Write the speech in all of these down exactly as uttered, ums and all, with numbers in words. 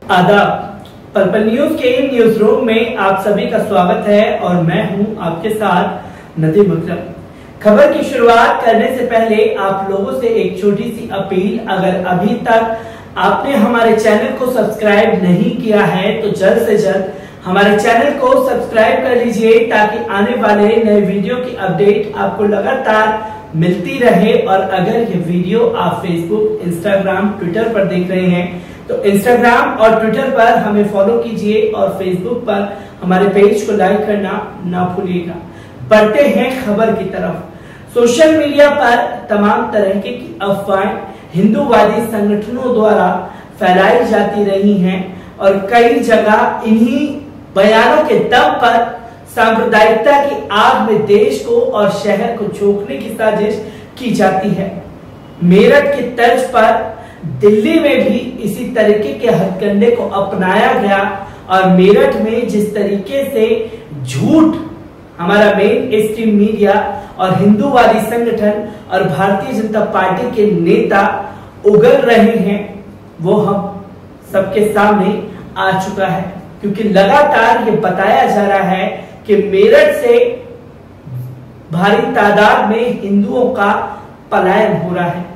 आदाब। Purple news के newsroom में आप सभी का स्वागत है और मैं हूं आपके साथ नदीम अकरम। खबर की शुरुआत करने से पहले आप लोगों से एक छोटी सी अपील, अगर अभी तक आपने हमारे चैनल को सब्सक्राइब नहीं किया है तो जल्द से जल्द हमारे चैनल को सब्सक्राइब कर लीजिए ताकि आने वाले नए वीडियो की अपडेट आपको लगातार मिलती रहे। और अगर ये वीडियो आप फेसबुक, इंस्टाग्राम, ट्विटर पर देख रहे हैं तो इंस्टाग्राम और ट्विटर पर हमें फॉलो कीजिए और फेसबुक पर हमारे पेज को लाइक करना ना भूलिएगा। बढ़ते हैं खबर की तरफ। सोशल मीडिया पर तमाम तरह की अफवाहें हिंदूवादी संगठनों द्वारा फैलाई जाती रही हैं और कई जगह इन्हीं बयानों के दम पर सांप्रदायिकता की आग में देश को और शहर को झोंकने की साजिश की जाती है। मेरठ की तर्ज पर दिल्ली में भी इसी तरीके के हथकंडे को अपनाया गया और मेरठ में जिस तरीके से झूठ हमारा मेन स्ट्रीम मीडिया और हिंदूवादी संगठन और भारतीय जनता पार्टी के नेता उगल रहे हैं वो हम सबके सामने आ चुका है, क्योंकि लगातार ये बताया जा रहा है कि मेरठ से भारी तादाद में हिंदुओं का पलायन हो रहा है।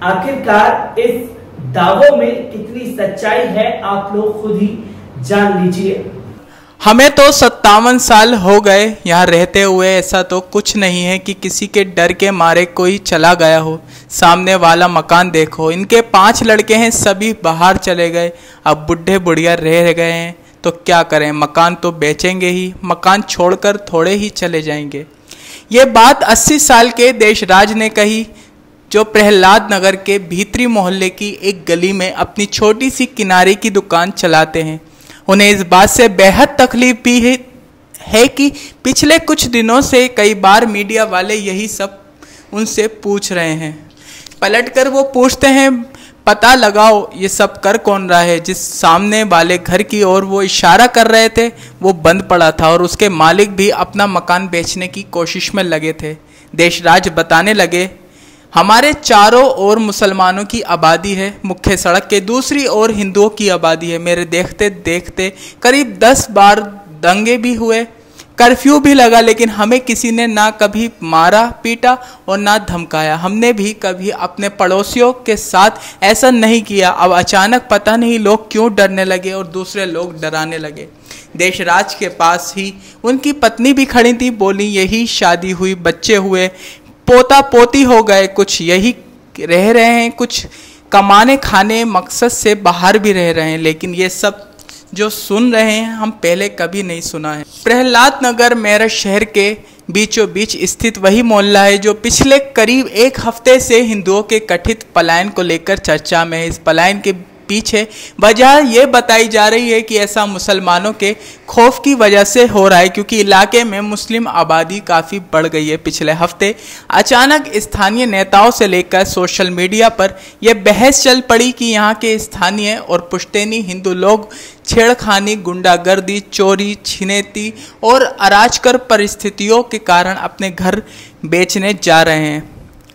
आखिरकार इस दावों में कितनी सच्चाई है आप लोग खुद ही जान लीजिए। हमें तो सत्तावन साल हो गए यहाँ रहते हुए, ऐसा तो कुछ नहीं है कि किसी के डर के मारे कोई चला गया हो। सामने वाला मकान देखो, इनके पांच लड़के हैं, सभी बाहर चले गए, अब बुढ़े बुढ़िया रह गए हैं तो क्या करें, मकान तो बेचेंगे ही, मकान छोड़कर थोड़े ही चले जाएंगे। ये बात अस्सी साल के देशराज ने कही, जो प्रहलाद नगर के भीतरी मोहल्ले की एक गली में अपनी छोटी सी किनारे की दुकान चलाते हैं। उन्हें इस बात से बेहद तकलीफ भी है, है कि पिछले कुछ दिनों से कई बार मीडिया वाले यही सब उनसे पूछ रहे हैं। पलटकर वो पूछते हैं, पता लगाओ ये सब कर कौन रहा है। जिस सामने वाले घर की ओर वो इशारा कर रहे थे वो बंद पड़ा था और उसके मालिक भी अपना मकान बेचने की कोशिश में लगे थे। देशराज बताने लगे, हमारे चारों ओर मुसलमानों की आबादी है, मुख्य सड़क के दूसरी ओर हिंदुओं की आबादी है। मेरे देखते देखते करीब दस बार दंगे भी हुए, कर्फ्यू भी लगा, लेकिन हमें किसी ने ना कभी मारा पीटा और ना धमकाया। हमने भी कभी अपने पड़ोसियों के साथ ऐसा नहीं किया। अब अचानक पता नहीं लोग क्यों डरने लगे और दूसरे लोग डराने लगे। देशराज के पास ही उनकी पत्नी भी खड़ी थी, बोली यही शादी हुई, बच्चे हुए, पोता पोती हो गए, कुछ यही रह रहे हैं, कुछ कमाने खाने मकसद से बाहर भी रह रहे हैं, लेकिन ये सब जो सुन रहे हैं हम पहले कभी नहीं सुना है। प्रहलाद नगर मेरठ शहर के बीचों बीच स्थित वही मोहल्ला है जो पिछले करीब एक हफ्ते से हिंदुओं के कथित पलायन को लेकर चर्चा में है। इस पलायन के पीछे वजह यह बताई जा रही है कि ऐसा मुसलमानों के खौफ की वजह से हो रहा है, क्योंकि इलाके में मुस्लिम आबादी काफ़ी बढ़ गई है। पिछले हफ्ते अचानक स्थानीय नेताओं से लेकर सोशल मीडिया पर यह बहस चल पड़ी कि यहाँ के स्थानीय और पुश्तैनी हिंदू लोग छेड़खानी, गुंडागर्दी, चोरी, छिनैती और अराजकर परिस्थितियों के कारण अपने घर बेचने जा रहे हैं।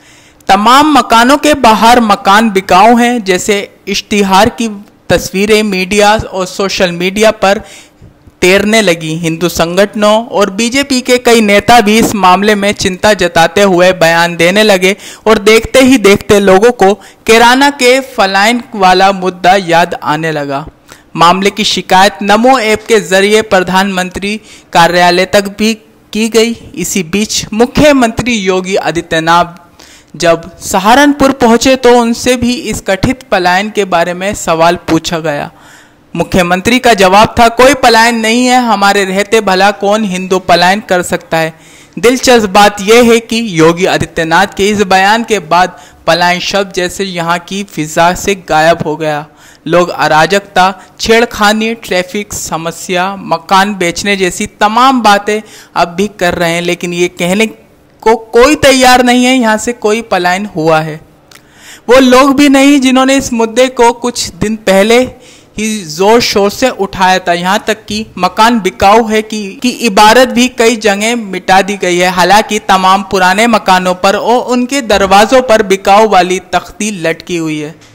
तमाम मकानों के बाहर मकान बिकाऊ हैं, जैसे इश्तिहार की तस्वीरें मीडिया और सोशल मीडिया पर तैरने लगी। हिंदू संगठनों और बीजेपी के कई नेता भी इस मामले में चिंता जताते हुए बयान देने लगे और देखते ही देखते लोगों को किराना के पलायन वाला मुद्दा याद आने लगा। मामले की शिकायत नमो ऐप के जरिए प्रधानमंत्री कार्यालय तक भी की गई। इसी बीच मुख्यमंत्री योगी आदित्यनाथ जब सहारनपुर पहुंचे तो उनसे भी इस कथित पलायन के बारे में सवाल पूछा गया। मुख्यमंत्री का जवाब था, कोई पलायन नहीं है, हमारे रहते भला कौन हिंदू पलायन कर सकता है। दिलचस्प बात यह है कि योगी आदित्यनाथ के इस बयान के बाद पलायन शब्द जैसे यहाँ की फिजा से गायब हो गया। लोग अराजकता, छेड़खानी, ट्रैफिक समस्या, मकान बेचने जैसी तमाम बातें अब भी कर रहे हैं, लेकिन ये कहने को कोई तैयार नहीं है यहाँ से कोई पलायन हुआ है। वो लोग भी नहीं जिन्होंने इस मुद्दे को कुछ दिन पहले ही जोर शोर से उठाया था। यहाँ तक कि मकान बिकाऊ है कि, कि इबारत भी कई जगह मिटा दी गई है। हालांकि तमाम पुराने मकानों पर और उनके दरवाजों पर बिकाऊ वाली तख्ती लटकी हुई है।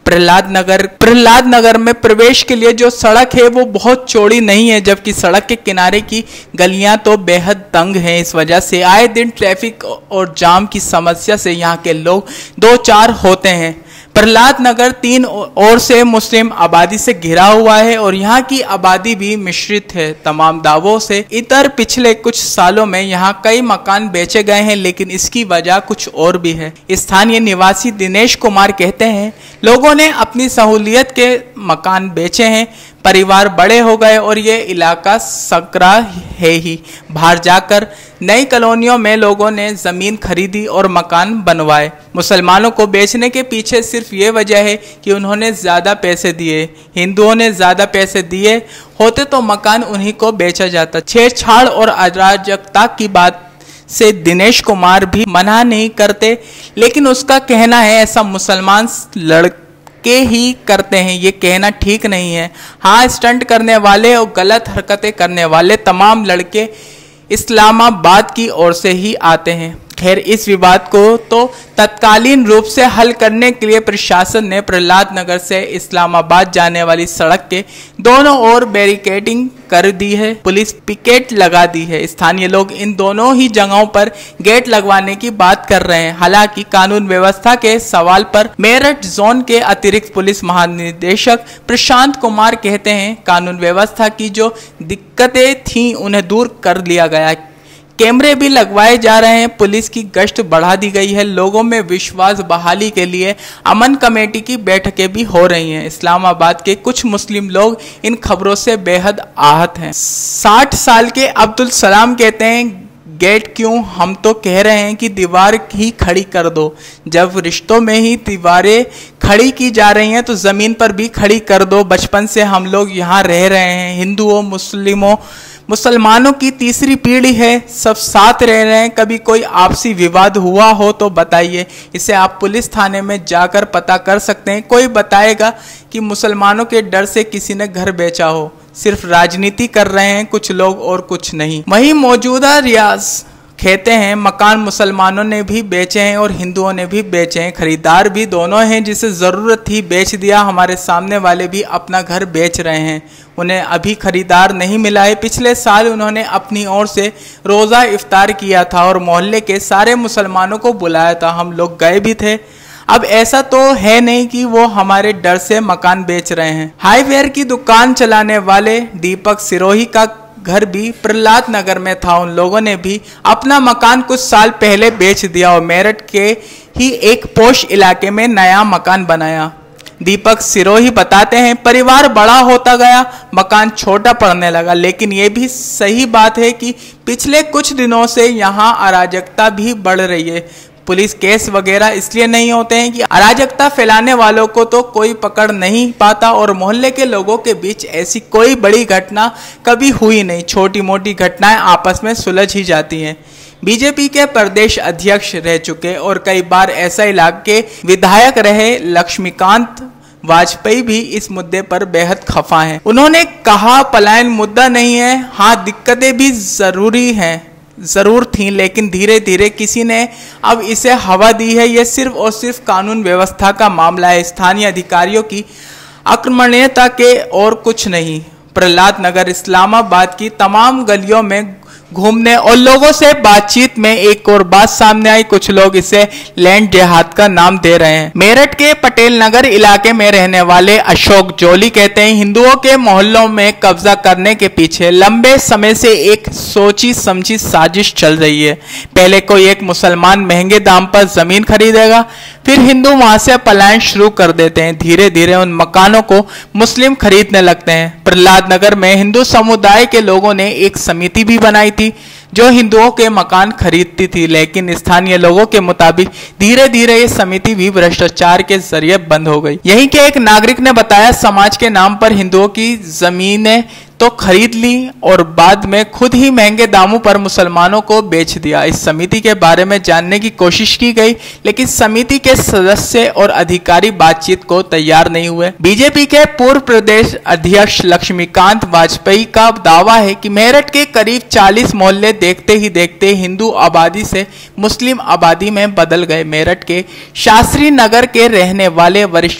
प्रहलाद नगर प्रहलाद नगर में प्रवेश के लिए जो सड़क है वो बहुत चौड़ी नहीं है, जबकि सड़क के किनारे की गलियां तो बेहद तंग हैं। इस वजह से आए दिन ट्रैफिक और जाम की समस्या से यहाँ के लोग दो चार होते हैं। प्रहलाद नगर तीन ओर से मुस्लिम आबादी से घिरा हुआ है और यहाँ की आबादी भी मिश्रित है। तमाम दावों से इतर पिछले कुछ सालों में यहाँ कई मकान बेचे गए हैं, लेकिन इसकी वजह कुछ और भी है। स्थानीय निवासी दिनेश कुमार कहते हैं, लोगों ने अपनी सहूलियत के मकान बेचे हैं, परिवार बड़े हो गए और ये इलाका सकरा है ही। बाहर जाकर नई कॉलोनियों में लोगों ने जमीन खरीदी और मकान बनवाए। मुसलमानों को बेचने के पीछे सिर्फ ये वजह है कि उन्होंने ज़्यादा पैसे दिए। हिंदुओं ने ज़्यादा पैसे दिए होते तो मकान उन्हीं को बेचा जाता। छेड़छाड़ और अराजकता की बात से दिनेश कुमार भी मना नहीं करते, लेकिन उसका कहना है ऐसा मुसलमान लड़के के ही करते हैं, ये कहना ठीक नहीं है। हाँ, स्टंट करने वाले और गलत हरकतें करने वाले तमाम लड़के इस्लामाबाद की ओर से ही आते हैं। खैर, इस विवाद को तो तत्कालीन रूप से हल करने के लिए प्रशासन ने प्रहलाद नगर से इस्लामाबाद जाने वाली सड़क के दोनों ओर बैरिकेडिंग कर दी है, पुलिस पिकेट लगा दी है। स्थानीय लोग इन दोनों ही जगहों पर गेट लगवाने की बात कर रहे हैं। हालांकि कानून व्यवस्था के सवाल पर मेरठ जोन के अतिरिक्त पुलिस महानिदेशक प्रशांत कुमार कहते हैं, कानून व्यवस्था की जो दिक्कतें थीं उन्हें दूर कर लिया गया। कैमरे भी लगवाए जा रहे हैं, पुलिस की गश्त बढ़ा दी गई है। लोगों में विश्वास बहाली के लिए अमन कमेटी की बैठकें भी हो रही हैं। इस्लामाबाद के कुछ मुस्लिम लोग इन खबरों से बेहद आहत हैं। साठ साल के अब्दुल सलाम कहते हैं, गेट क्यों, हम तो कह रहे हैं कि दीवार ही खड़ी कर दो। जब रिश्तों में ही दीवारें खड़ी की जा रही हैं तो ज़मीन पर भी खड़ी कर दो। बचपन से हम लोग यहाँ रह रहे हैं, हिंदुओं मुस्लिमों मुसलमानों की तीसरी पीढ़ी है, सब साथ रह रहे हैं। कभी कोई आपसी विवाद हुआ हो तो बताइए, इसे आप पुलिस थाने में जाकर पता कर सकते हैं। कोई बताएगा कि मुसलमानों के डर से किसी ने घर बेचा हो। सिर्फ राजनीति कर रहे हैं कुछ लोग और कुछ नहीं। वहीं मौजूदा रियाज कहते हैं, मकान मुसलमानों ने भी बेचे हैं और हिंदुओं ने भी बेचे हैं, खरीदार भी दोनों हैं। जिसे ज़रूरत थी बेच दिया। हमारे सामने वाले भी अपना घर बेच रहे हैं, उन्हें अभी खरीदार नहीं मिला है। पिछले साल उन्होंने अपनी ओर से रोज़ा इफ्तार किया था और मोहल्ले के सारे मुसलमानों को बुलाया था, हम लोग गए भी थे। अब ऐसा तो है नहीं कि वो हमारे डर से मकान बेच रहे हैं। हाईवेयर की दुकान चलाने वाले दीपक सिरोही का घर भी प्रहलाद नगर में था। उन लोगों ने भी अपना मकान कुछ साल पहले बेच दिया और मेरठ के ही एक पोश इलाके में नया मकान बनाया। दीपक सिरोही बताते हैं, परिवार बड़ा होता गया, मकान छोटा पड़ने लगा। लेकिन ये भी सही बात है कि पिछले कुछ दिनों से यहाँ अराजकता भी बढ़ रही है। पुलिस केस वगैरह इसलिए नहीं होते हैं कि अराजकता फैलाने वालों को तो कोई पकड़ नहीं पाता और मोहल्ले के लोगों के बीच ऐसी कोई बड़ी घटना कभी हुई नहीं। छोटी मोटी घटनाएं आपस में सुलझ ही जाती हैं। बीजेपी के प्रदेश अध्यक्ष रह चुके और कई बार ऐसा इलाके विधायक रहे लक्ष्मीकांत वाजपेयी भी इस मुद्दे पर बेहद खफा हैं। उन्होंने कहा, पलायन मुद्दा नहीं है, हाँ दिक्कतें भी जरूरी हैं जरूर थी, लेकिन धीरे धीरे किसी ने अब इसे हवा दी है। यह सिर्फ और सिर्फ कानून व्यवस्था का मामला है, स्थानीय अधिकारियों की आक्रमणीयता के और कुछ नहीं। प्रहलाद नगर इस्लामाबाद की तमाम गलियों में घूमने और लोगों से बातचीत में एक और बात सामने आई, कुछ लोग इसे लैंड जिहाद का नाम दे रहे हैं। मेरठ के पटेल नगर इलाके में रहने वाले अशोक जोली कहते हैं, हिंदुओं के मोहल्लों में कब्जा करने के पीछे लंबे समय से एक सोची समझी साजिश चल रही है। पहले कोई एक मुसलमान महंगे दाम पर जमीन खरीदेगा, फिर हिंदू वहां से पलायन शुरू कर देते हैं। धीरे धीरे उन मकानों को मुस्लिम खरीदने लगते हैं। प्रहलाद नगर में हिंदू समुदाय के लोगों ने एक समिति भी बनाई थी जो हिंदुओं के मकान खरीदती थी, लेकिन स्थानीय लोगों के मुताबिक धीरे धीरे ये समिति भी भ्रष्टाचार के जरिए बंद हो गई। यहीं के एक नागरिक ने बताया, समाज के नाम पर हिंदुओं की जमीनें तो खरीद ली और बाद में खुद ही महंगे दामों पर मुसलमानों को बेच दिया। इस समिति के बारे में जानने की कोशिश की गई, लेकिन समिति के सदस्य और अधिकारी बातचीत को तैयार नहीं हुए। बीजेपी के पूर्व प्रदेश अध्यक्ष लक्ष्मीकांत वाजपेयी का दावा है कि मेरठ के करीब चालीस मोहल्ले देखते ही देखते हिंदू आबादी से मुस्लिम आबादी में बदल गए। मेरठ के शास्त्री नगर के रहने वाले वरिष्ठ पत्रकार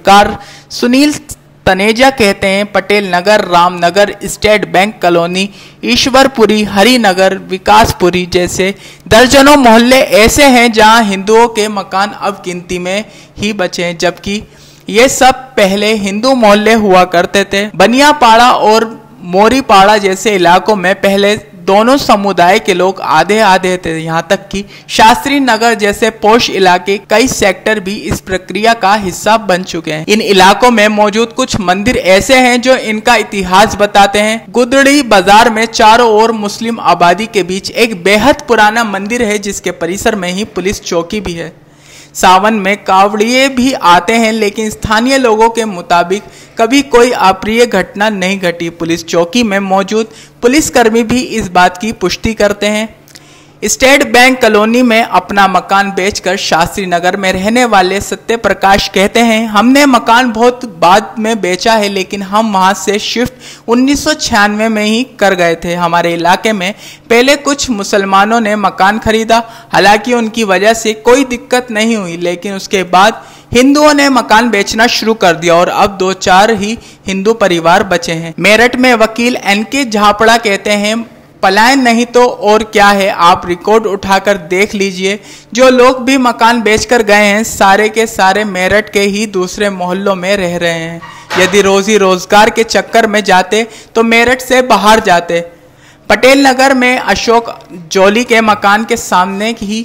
रोजगार। सुनील तनेजा कहते हैं Patel Nagar, Ramnagar, State Bank Colony, Ishwarpuri, Harinagar, Vikaspuri जैसे दर्जनों मोहल्ले ऐसे हैं जहां हिंदुओं के मकान अब गिनती में ही बचे हैं, जबकि ये सब पहले हिंदू मोहल्ले हुआ करते थे। बनियापाड़ा और मोरीपाड़ा जैसे इलाकों में पहले दोनों समुदाय के लोग आधे आधे थे। यहाँ तक कि शास्त्री नगर जैसे पोश इलाके, कई सेक्टर भी इस प्रक्रिया का हिस्सा बन चुके हैं। इन इलाकों में मौजूद कुछ मंदिर ऐसे हैं जो इनका इतिहास बताते हैं। गुदड़ी बाजार में चारों ओर मुस्लिम आबादी के बीच एक बेहद पुराना मंदिर है, जिसके परिसर में ही पुलिस चौकी भी है। सावन में कावड़िए भी आते हैं, लेकिन स्थानीय लोगों के मुताबिक कभी कोई अप्रिय घटना नहीं घटी। पुलिस चौकी में मौजूद पुलिसकर्मी भी इस बात की पुष्टि करते हैं। स्टेट बैंक कॉलोनी में अपना मकान बेचकर शास्त्री नगर में रहने वाले सत्य प्रकाश कहते हैं, हमने मकान बहुत बाद में बेचा है, लेकिन हम वहां से शिफ्ट उन्नीस सौ छियानवे में ही कर गए थे। हमारे इलाके में पहले कुछ मुसलमानों ने मकान खरीदा, हालांकि उनकी वजह से कोई दिक्कत नहीं हुई, लेकिन उसके बाद हिंदुओं ने मकान बेचना शुरू कर दिया और अब दो चार ही हिंदू परिवार बचे हैं। मेरठ में वकील एन के झापड़ा कहते हैं, पलायन नहीं तो और क्या है, आप रिकॉर्ड उठाकर देख लीजिए। जो लोग भी मकान बेचकर गए हैं, सारे के सारे मेरठ के ही दूसरे मोहल्लों में रह रहे हैं। यदि रोजी रोजगार के चक्कर में जाते तो मेरठ से बाहर जाते। पटेल नगर में अशोक जोली के मकान के सामने ही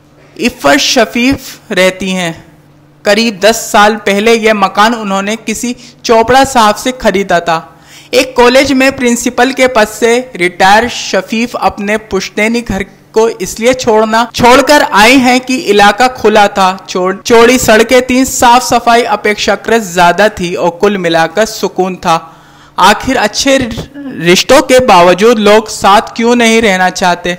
इफ़र शफीफ रहती हैं। करीब दस साल पहले यह मकान उन्होंने किसी चोपड़ा साहब से खरीदा था। एक कॉलेज में प्रिंसिपल के पद से रिटायर शफीफ अपने पुश्तैनी घर को इसलिए छोड़ना छोड़कर आई हैं कि इलाका खुला था, चौड़ी सड़कें थीं, साफ सफाई अपेक्षाकृत ज्यादा थी और कुल मिलाकर सुकून था। आखिर अच्छे रिश्तों के बावजूद लोग साथ क्यों नहीं रहना चाहते?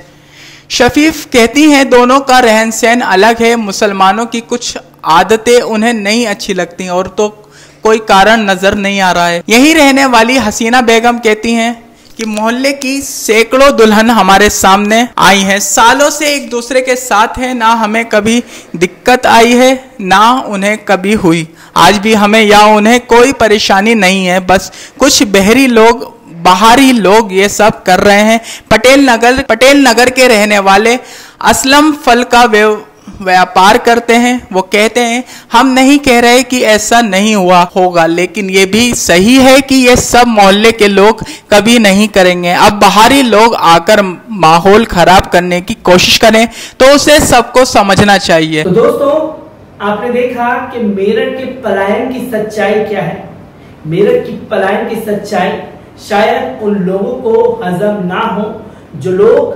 शफीफ कहती हैं, दोनों का रहन सहन अलग है। मुसलमानों की कुछ आदतें उन्हें नहीं अच्छी लगती और तो कोई कारण नजर नहीं आ रहा है। यहीं रहने वाली हसीना बेगम कहती हैं कि मोहल्ले की सैकड़ों दुल्हन हमारे सामने आई हैं, सालों से एक दूसरे के साथ हैं, ना हमें कभी दिक्कत आई है ना उन्हें कभी हुई। आज भी हमें या उन्हें कोई परेशानी नहीं है, बस कुछ बहरी लोग बाहरी लोग ये सब कर रहे हैं। पटेल नगर पटेल नगर के रहने वाले असलम फल का व्यापार करते हैं। वो कहते हैं, हम नहीं कह रहे कि ऐसा नहीं हुआ होगा, लेकिन ये भी सही है कि ये सब मोहल्ले के लोग कभी नहीं करेंगे। अब बाहरी लोग आकर माहौल खराब करने की कोशिश करें तो उसे सबको समझना चाहिए। तो दोस्तों, आपने देखा कि मेरठ के पलायन की सच्चाई क्या है। मेरठ की पलायन की सच्चाई शायद उन लोगों को हजम ना हो जो लोग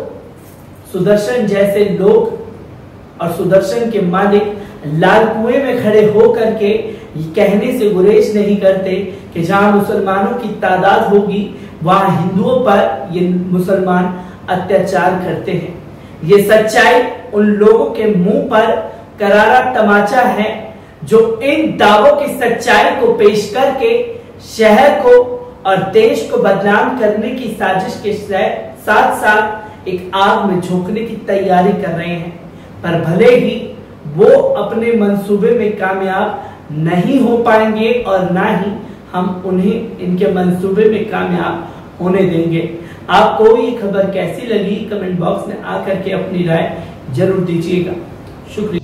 सुदर्शन जैसे लोग और सुदर्शन के मालिक लाल कुएं में खड़े होकर के कहने से गुरेज नहीं करते कि जहां मुसलमानों की तादाद होगी वहां हिंदुओं पर ये मुसलमान अत्याचार करते हैं। ये सच्चाई उन लोगों के मुंह पर करारा तमाचा है जो इन दावों की सच्चाई को पेश करके शहर को और देश को बदनाम करने की साजिश के साथ साथ एक आग में झोंकने की तैयारी कर रहे हैं। पर भले ही वो अपने मंसूबे में कामयाब नहीं हो पाएंगे और ना ही हम उन्हें इनके मंसूबे में कामयाब होने देंगे। आपको ये खबर कैसी लगी कमेंट बॉक्स में आकर के अपनी राय जरूर दीजिएगा। शुक्रिया।